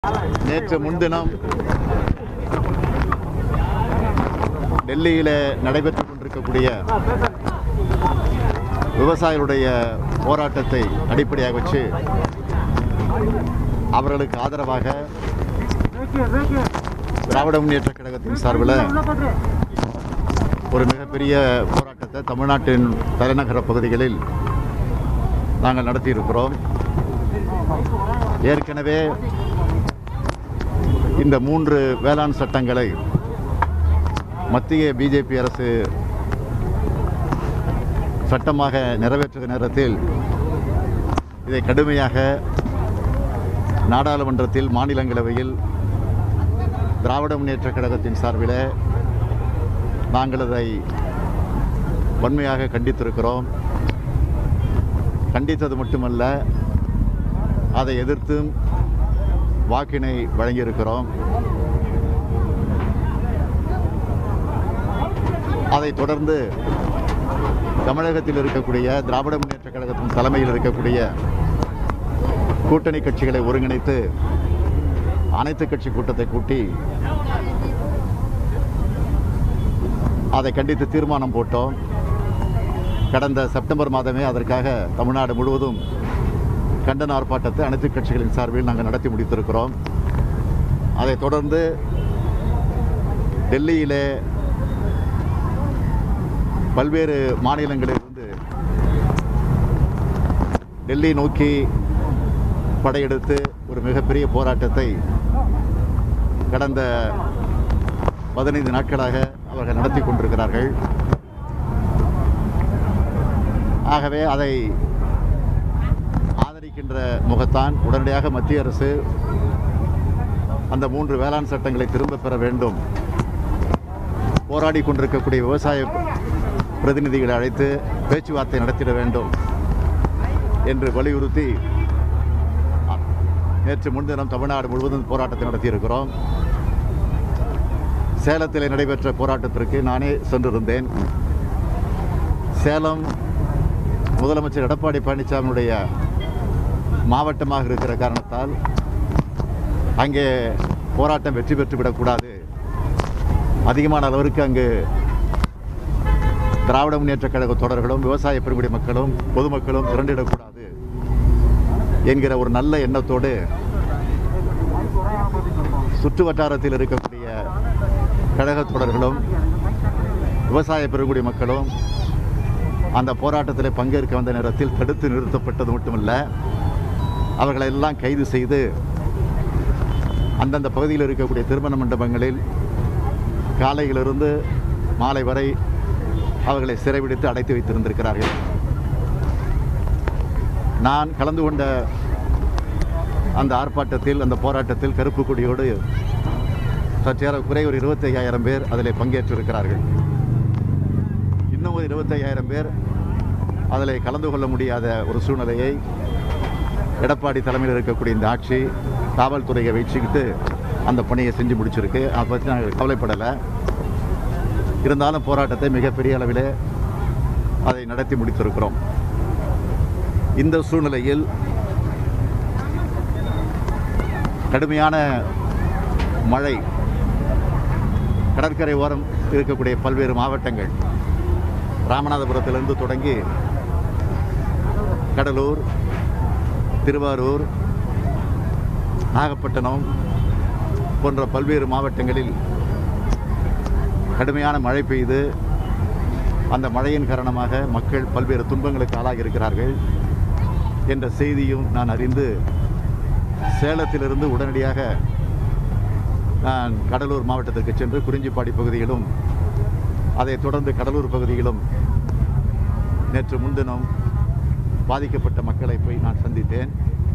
நேற்று முன்தினம் டெல்லியில் நடைபெற்றுக் கொண்டிருக்கக்கூடிய விவசாயிகளுடைய போராட்டத்தை அடிப்படையாக வச்சு அவர்களுக்கு ஆதரவாக திராவிட முன்னேற்றக் கழகத்தின் சார்பில் ஒரு மிகப்பெரிய போராட்டத்தை தமிழ்நாட்டின் தலைநகர பகுதிகளில் நாங்கள் நடத்தியிருக்கிறோம். ஏற்கனவே இந்த 3 வேளாண் சட்டங்களை மத்திய பிஜேபி அரசு சட்டமாக நிறைவேற்றிய நேரத்தில் இதை கடுமையாக நாடாளுமன்றத்தில் மாநிலங்களவையில் திராவிட முன்னேற்றக் கழகத்தின் சார்பில் நாங்கள் அதை வன்மையாக கண்டித்திருக்கிறோம். கண்டித்தது மட்டுமல்ல, அதை எதிர்த்தும் வாக்கினை வழங்கியிருக்கிறோம். அதைத் தொடர்ந்து தமிழகத்தில் இருக்கக்கூடிய திராவிட முன்னேற்றக் கழகத்தின் தலைமையில் இருக்கக்கூடிய கூட்டணி கட்சிகளை ஒருங்கிணைத்து அனைத்து கட்சி கூட்டத்தை கூட்டி அதை கண்டித்து தீர்மானம் போட்டோம். கடந்த செப்டம்பர் மாதமே அதற்காக தமிழ்நாடு முழுவதும் கண்டன ஆர்ப்பாட்டத்தை அனைத்து கட்சிகளின் சார்பில் நாங்கள் நடத்தி முடித்திருக்கிறோம். அதைத் தொடர்ந்து டெல்லியிலே பல்வேறு மாநிலங்களிலிருந்து டெல்லி நோக்கி படையெடுத்து ஒரு மிகப்பெரிய போராட்டத்தை கடந்த 15 நாட்களாக அவர்கள் நடத்தி கொண்டிருக்கிறார்கள். ஆகவே அதை ஆதரிக்கின்ற முகத்தான் உடனடியாக மத்திய அரசு அந்த 3 வேளாண் சட்டங்களை திரும்பப் பெற வேண்டும், போராடி கொண்டிருக்கக்கூடிய விவசாய பிரதிநிதிகளை அழைத்து பேச்சுவார்த்தை நடத்திட வேண்டும் என்று வலியுறுத்தி நேற்று முன்தினம் தமிழ்நாடு முழுவதும் போராட்டத்தை நடத்தியிருக்கிறோம். சேலத்தில் நடைபெற்ற போராட்டத்திற்கு நானே சென்றிருந்தேன். சேலம் முதலமைச்சர் எடப்பாடி பழனிசாமியுடைய மாவட்டமாக இருக்கிற காரணத்தால் அங்கே போராட்டம் வெற்றி பெற்றுவிடக்கூடாது, அதிகமான அளவிற்கு அங்கு திராவிட முன்னேற்றக் கழக தொடர்களும் விவசாய பெருங்குடி மக்களும் பொதுமக்களும் திரண்டிடக்கூடாது என்கிற ஒரு நல்ல எண்ணத்தோடு சுற்று வட்டாரத்தில் இருக்கக்கூடிய கழக தொடர்களும் விவசாய பெருங்குடி மக்களும் அந்த போராட்டத்தில் பங்கேற்க வந்த நேரத்தில் தடுத்து நிறுத்தப்பட்டது மட்டுமல்ல, அவர்களை எல்லாம் கைது செய்து அந்தந்த பகுதியில் இருக்கக்கூடிய திருமண மண்டபங்களில் காலையிலிருந்து மாலை வரை அவர்களை சிறைபிடித்து அடைத்து வைத்திருந்திருக்கிறார்கள். நான் கலந்து கொண்ட அந்த ஆர்ப்பாட்டத்தில், அந்த போராட்டத்தில் கருப்பு கொடியோடு சற்றேறக்குறை ஒரு 25,000 பேர் அதில் பங்கேற்றிருக்கிறார்கள். இன்னும் ஒரு 25,000 பேர் அதில் கலந்து கொள்ள முடியாத ஒரு சூழ்நிலையை எடப்பாடி தலைமையில் இருக்கக்கூடிய இந்த ஆட்சி காவல்துறையை வச்சுக்கிட்டு அந்த பணியை செஞ்சு முடிச்சிருக்கு. அதை பற்றி நாங்கள் கவலைப்படலை. இருந்தாலும் போராட்டத்தை மிகப்பெரிய அளவில் அதை நடத்தி முடித்திருக்கிறோம். இந்த சூழ்நிலையில் கடுமையான மழை கடற்கரை ஓரம் இருக்கக்கூடிய பல்வேறு மாவட்டங்கள், ராமநாதபுரத்திலிருந்து தொடங்கி கடலூர், திருவாரூர், நாகப்பட்டினம் போன்ற பல்வேறு மாவட்டங்களில் கடுமையான மழை பெய்து அந்த மழையின் காரணமாக மக்கள் பல்வேறு துன்பங்களுக்கு ஆளாகி இருக்கிறார்கள் என்ற செய்தியும் நான் அறிந்து சேலத்திலிருந்து உடனடியாக நான் கடலூர் மாவட்டத்திற்கு சென்று குறிஞ்சிப்பாடி பகுதியிலும் அதைத் தொடர்ந்து கடலூர் பகுதியிலும் நேற்று முன்தினம் பாதிக்கப்பட்ட மக்களை போய் நான் சந்தித்தேன்.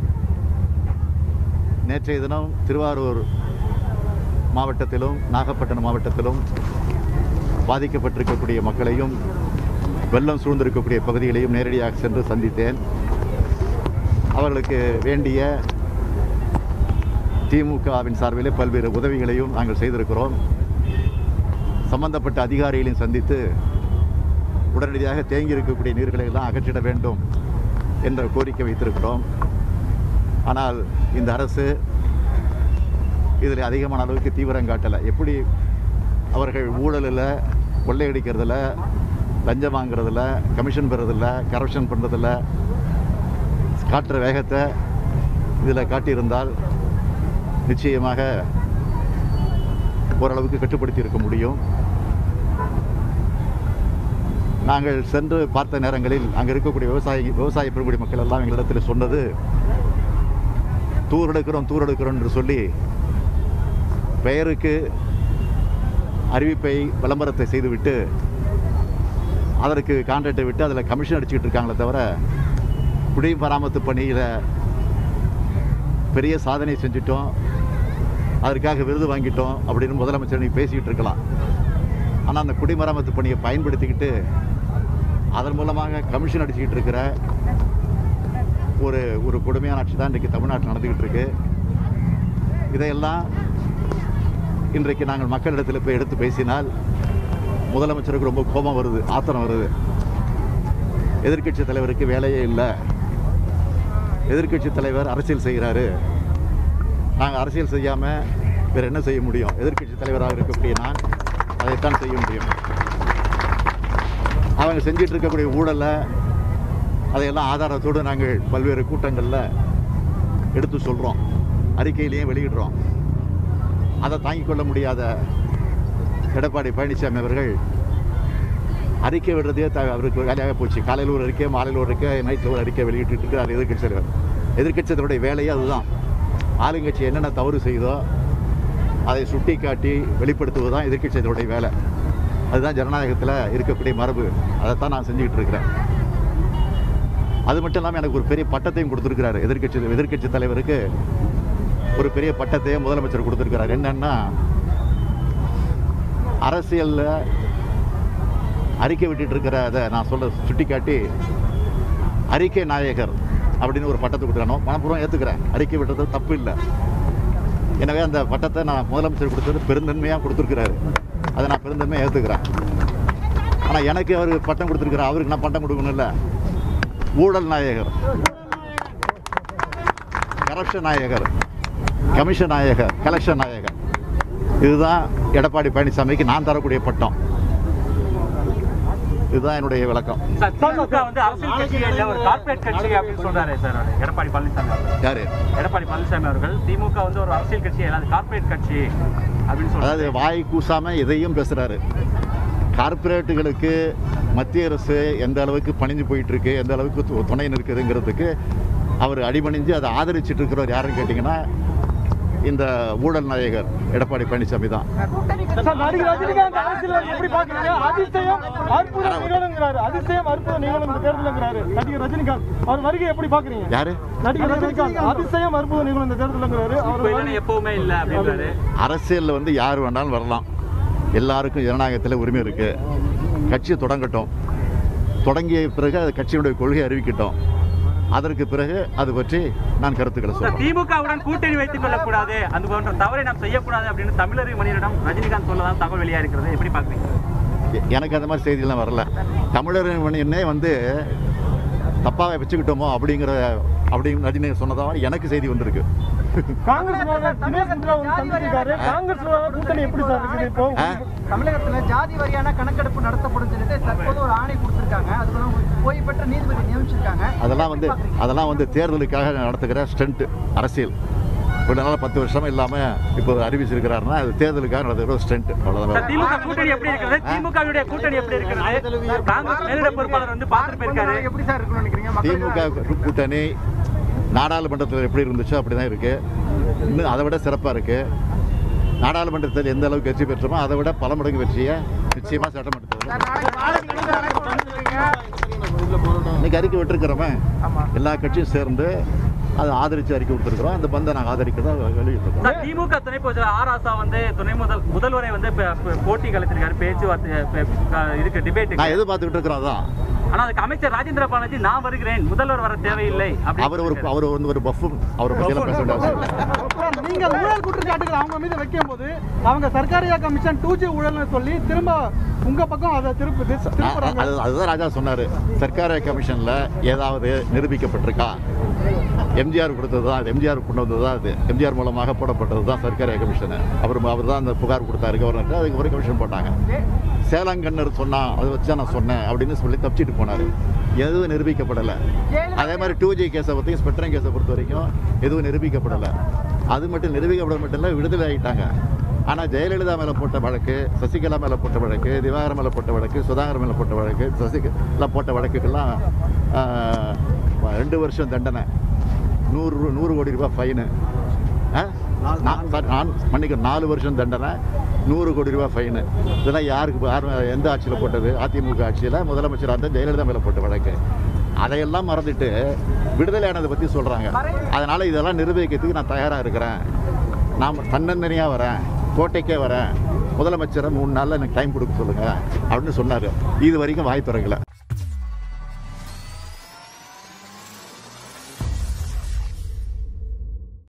நேற்றைய தினம் திருவாரூர் மாவட்டத்திலும் நாகப்பட்டினம் மாவட்டத்திலும் பாதிக்கப்பட்டிருக்கக்கூடிய மக்களையும் வெள்ளம் சூழ்ந்திருக்கக்கூடிய பகுதிகளையும் நேரடியாக சென்று சந்தித்தேன். அவர்களுக்கு வேண்டிய திமுகவின் சார்பிலே பல்வேறு உதவிகளையும் நாங்கள் செய்திருக்கிறோம். சம்பந்தப்பட்ட அதிகாரிகளையும் சந்தித்து உடனடியாக தேங்கி இருக்கக்கூடிய நீர்களை எல்லாம் அகற்றிட வேண்டும் என்ற கோரிக்கை வைத்திருக்கிறோம். ஆனால் இந்த அரசு இதில் அதிகமான அளவுக்கு தீவிரம் காட்டலை. எப்படி அவர்கள் ஊழலில், கொள்ளையடிக்கிறதுல, லஞ்சம் வாங்குறதில்ல, கமிஷன் பெறதில்ல, கரப்ஷன் பண்ணுறதில்ல காட்டுற வேகத்தை இதில் காட்டியிருந்தால் நிச்சயமாக ஓரளவுக்கு கட்டுப்படுத்தி இருக்க முடியும். நாங்கள் சென்று பார்த்த நேரங்களில் அங்கே இருக்கக்கூடிய விவசாய பெருங்குடி மக்கள் எல்லாம் எங்களிடத்தில் சொன்னது, தூரெடுக்கிறோம் என்று சொல்லி பெயருக்கு அறிவிப்பை, விளம்பரத்தை செய்துவிட்டு அதற்கு கான்ட்ராக்டை விட்டு அதில் கமிஷன் அடிச்சுக்கிட்டு இருக்காங்களே தவிர குடிமராமத்து பணியில் பெரிய சாதனை செஞ்சிட்டோம், அதற்காக விருது வாங்கிட்டோம் அப்படின்னு முதலமைச்சர் நீ பேசிக்கிட்டு இருக்கலாம். ஆனால் அந்த குடிமராமத்து பணியை பயன்படுத்திக்கிட்டு அதன் மூலமாக கமிஷன் அடிச்சுக்கிட்டு இருக்கிற ஒரு கொடுமையான ஆட்சி தான் இன்றைக்கு தமிழ்நாட்டில் நடந்துக்கிட்டு இருக்கு. இதையெல்லாம் இன்றைக்கு நாங்கள் மக்களிடத்தில் போய் எடுத்து பேசினால் முதலமைச்சருக்கு ரொம்ப கோபம் வருது, ஆத்திரம் வருது. எதிர்க்கட்சி தலைவருக்கு வேலையே இல்லை, எதிர்க்கட்சி தலைவர் அரசியல் செய்கிறாரு, நாங்கள் அரசியல் செய்யாமல் வேறு என்ன செய்ய முடியும்? எதிர்க்கட்சி தலைவராக இருக்கக்கூடிய நான் அதைத்தான் செய்ய முடியும். அவங்க செஞ்சிட்டு இருக்கக்கூடிய ஊழலை அதையெல்லாம் ஆதாரத்தோடு நாங்கள் பல்வேறு கூட்டங்களில் எடுத்து சொல்கிறோம், அறிக்கையிலேயே வெளியிடுறோம். அதை தாங்கிக் கொள்ள முடியாத எடப்பாடி பழனிசாமி அவர்கள் அறிக்கை விடுறதே அவருக்கு வேலையாக போச்சு. காலையில் ஒரு அறிக்கை, மாலையில் ஒரு அறிக்கை, நைட்டில் ஒரு அறிக்கை வெளியிட்டு இருக்கிறார் எதிர்க்கட்சி தலைவர். எதிர்க்கட்சி தலைவருடைய வேலையே அதுதான். ஆளுங்கட்சி என்னென்ன தவறு செய்தோ அதை சுட்டி காட்டி வெளிப்படுத்துவது தான் எதிர்க்கட்சி தலைவருடைய வேலை. அதுதான் ஜனநாயகத்தில் இருக்கக்கூடிய மரபு. அதைத்தான் நான் செஞ்சுக்கிட்டு இருக்கிறேன். அது மட்டும் இல்லாமல் எனக்கு ஒரு பெரிய பட்டத்தையும் கொடுத்துருக்கிறாரு. எதிர்க்கட்சி தலைவருக்கு ஒரு பெரிய பட்டத்தையும் முதலமைச்சர் கொடுத்துருக்கிறார். என்னன்னா, அரசியலில் அறிக்கை விட்டுட்டு இருக்கிற அதை நான் சுட்டி காட்டி அறிக்கை நாயகர் அப்படின்னு ஒரு பட்டத்தை கொடுத்துருக்கணும். மனப்பூர்வம் ஏற்றுக்கிறேன், அறிக்கை விட்டுறது தப்பு இல்லை. எனவே அந்த பட்டத்தை நான் முதலமைச்சர் கொடுத்தது பெருந்தன்மையாக கொடுத்துருக்கிறாரு. அதை நான் பெருந்தன்மையாக ஏற்றுக்கிறேன். ஆனால் எனக்கு அவர் பட்டம் கொடுத்துருக்கிறார், அவருக்கு நான் பட்டம் கொடுக்கணும் இல்லை. ஊழல் நாயகர், கரப்ஷன் நாயகர், கமிஷன் நாயகர், கலெக்ஷன் நாயகர், இதுதான் எடப்பாடி பழனிசாமிக்கு நான் தரக்கூடிய பட்டம். இதுதான் என்னுடைய விளக்கம். திமுக வந்து அரசியல் கட்சி இல்ல, ஒரு கார்ப்பரேட் கட்சி அப்படின்னு சொல்றாரு சார் எடப்பாடி பழனிசாமி அவர்கள். யாரு? எடப்பாடி பழனிசாமி அவர்கள் திமுக வந்து ஒரு அரசியல் கட்சி அல்லது கார்ப்பரேட் கட்சி அப்படின்னு சொல்றாரு. அதாவது வாய் கூசாம எதையும் பேசுறாரு. கார்ப்பரேட்டுகளுக்கு மத்திய அரசு எந்த அளவுக்கு பணிஞ்சு போயிட்டு இருக்கு, எந்த அளவுக்கு துணை இருக்குதுங்கிறதுக்கு அவர் அடிபணிஞ்சு அதை ஆதரிச்சுட்டு இருக்கிறவர் யாருன்னு கேட்டிங்கன்னா இந்த ஊழல் நாயகர் எடப்பாடி பழனிசாமி தான். அரசியல்ல வந்து யார் வேணாலும் வரலாம், எல்லாருக்கும் ஜனநாயகத்தில் உரிமை இருக்கு. கட்சி தொடங்கட்டும், தொடங்கிய பிறகு அது கட்சியினுடைய கொள்கையை அறிவிக்கட்டும், அதற்கு பிறகு அது பற்றி நான் கருத்துக்களை சொல்றேன். திமுகவுடன் கூட்டணி வைத்துக் கொள்ளக்கூடாது, அது போன்ற தவறை நாம் செய்யக்கூடாது அப்படின்னு தமிழக மணியிடம் ரஜினிகாந்த் சொல்லதான் தகவல் வெளியா இருக்கிறது. எப்படி பார்க்குறீங்க? எனக்கு அந்த மாதிரி செய்திகள்லாம் வரல. தமிழர் மணியனே வந்து தப்பாக வச்சுக்கிட்டோமோ அப்படின்னு ரஜினி சொன்னதாக எனக்கு செய்தி வந்திருக்கு. தமிழகத்துல ஜாதி வாரியான கணக்கெடுப்பு நடத்தப்படும் சொல்லிட்டு தற்போது ஒரு ஆணை கொடுத்திருக்காங்க. அதுக்கு ஓய்வு பெற்ற நீதிபதி நியமிச்சிருக்காங்க. அதெல்லாம் வந்து தேர்தலுக்காக நடத்துகிற ஸ்டண்ட் அரசியல். இவ்வளவு நாள் 10 வருஷமா இல்லாம இப்போ அறிவிச்சிருக்கிறாருன்னா அது தேர்தலுக்காக நடத்துகிற ஸ்டண்ட். அவ்வளவுதான். திமுக கூட்டணி எப்படி இருக்குது? திமுகவுடைய கூட்டணி எப்படி இருக்குது? காங்கிரஸ் மேலிட பொறுப்பாளர் வந்து பார்த்துட்டு போயிருக்காரு. எப்படி சார் இருக்குன்னு நினைக்கிறீங்க? திமுக கூட்டணி நாடாளுமன்றத்தில் எப்படி இருந்துச்சோ அப்படிதான் இருக்கு. இன்னும் அதை விட சிறப்பாக இருக்கு. நாடாளுமன்றத்தில் எந்த அளவுக்கு வெற்றி பெற்றோமோ அதை விட பல மடங்கு வெற்றியை நிச்சயமா சட்டமன்றத்தில் இன்னைக்கு அறிக்கை விட்டுருக்கிறோமே, எல்லா கட்சியும் சேர்ந்து அதை ஆதரிச்சு அறிக்கை கொடுத்துருக்கிறோம். அந்த பந்தை நாங்கள் ஆதரிக்கிறதா வெளியிட்டிருக்கோம். திமுக துணை பொதுச்செயலாளர் ஆராசா வந்து துணை முதல்வரை வந்து போட்டி கலைத்திருக்காரு, பேச்சுவார்த்தை இருக்கு, டிபேட் நான் எதிர்பார்த்துக்கிட்டு இருக்கிறோம். அதான். ஆனா அதுக்கு அமைச்சர் ராஜேந்திர பாலாஜி நான் வருகிறேன், முதல்வர் வர தேவையில்லை. அவர் வந்து ஒரு பஃபும் அவரை பற்றியெல்லாம் பேச வேண்டாம். நீங்க ஊழல் குற்றச்சாட்டுகள் அவங்க மீது வைக்கும் போது அவங்க சர்க்காரியா கமிஷன் 2G ஊழல்னு சொல்லி திரும்ப உங்க பக்கம் அதை அதுதான் ராஜா சொன்னாரு. சர்க்காரியா கமிஷன்ல ஏதாவது நிரூபிக்கப்பட்டிருக்கா எம்ஜிஆர் கொடுத்தது தான், எம்ஜிஆர் கொண்டு வந்தது தான் அது. எம்ஜிஆர் மூலமாக போடப்பட்டது தான் சர்க்கரை கமிஷனு. அவர் தான் அந்த புகார் கொடுத்தாரு கவர்னருக்கு, அதுக்கு ஒரு கமிஷன் போட்டாங்க. சேலங்கண்ணர் சொன்னால் அதை வச்சு தான் நான் சொன்னேன் அப்படின்னு சொல்லி தப்பிச்சிட்டு போனார். எதுவும் நிரூபிக்கப்படலை. அதே மாதிரி 2G கேஸை பற்றி, ஸ்பெக்ட்ரம் கேஸை பொறுத்த வரைக்கும் எதுவும் நிரூபிக்கப்படலை. அது மட்டும் நிரூபிக்கப்பட மட்டும் இல்லை, விடுதலை ஆகிட்டாங்க. ஆனால் ஜெயலலிதா மேலே போட்ட வழக்கு, சசிகலா மேலே போட்ட வழக்கு, திவாகரன் மேலே போட்ட வழக்கு, சுதாகர் மேலே போட்ட வழக்கு, சசிகலா போட்ட வழக்குக்கெல்லாம் 2 வருஷம் தண்டனை, 100 கோடி ரூபாய் ஃபைனு. மன்னிக்க 4 வருஷம் தண்டனை, 100 கோடி ரூபாய் ஃபைனு. இதெல்லாம் யாருக்கு எந்த ஆட்சியில் போட்டது? அதிமுக ஆட்சியில் முதலமைச்சராக இருந்த ஜெயலலிதா மேலே போட்ட வழக்கு. அதையெல்லாம் மறந்துட்டு விடுதலையானதை பற்றி சொல்கிறாங்க. அதனால் இதெல்லாம் நிரூபிக்கிறதுக்கு நான் தயாராக இருக்கிறேன், நான் தன்னந்தனியாக வரேன், கோட்டைக்கே வரேன், முதலமைச்சரை 3 நாளில் எனக்கு டைம் கொடுக்க சொல்லுங்கள் அப்படின்னு சொன்னார். இது வரைக்கும் வாய் திறக்கல.